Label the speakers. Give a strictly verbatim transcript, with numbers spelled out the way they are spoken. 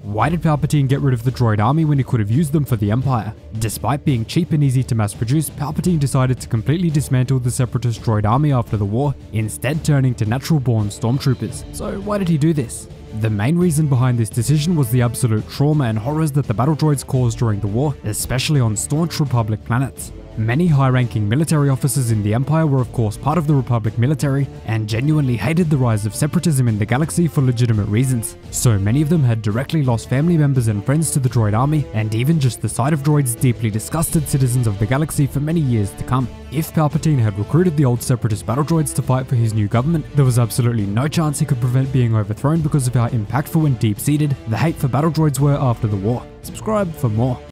Speaker 1: Why did Palpatine get rid of the droid army when he could have used them for the Empire? Despite being cheap and easy to mass produce, Palpatine decided to completely dismantle the separatist droid army after the war, instead turning to natural-born stormtroopers. So why did he do this? The main reason behind this decision was the absolute trauma and horrors that the battle droids caused during the war, especially on staunch Republic planets. Many high-ranking military officers in the Empire were of course part of the Republic military and genuinely hated the rise of separatism in the galaxy for legitimate reasons. So many of them had directly lost family members and friends to the droid army, and even just the sight of droids deeply disgusted citizens of the galaxy for many years to come. If Palpatine had recruited the old separatist battle droids to fight for his new government, there was absolutely no chance he could prevent being overthrown because of how impactful and deep-seated the hate for battle droids were after the war. Subscribe for more.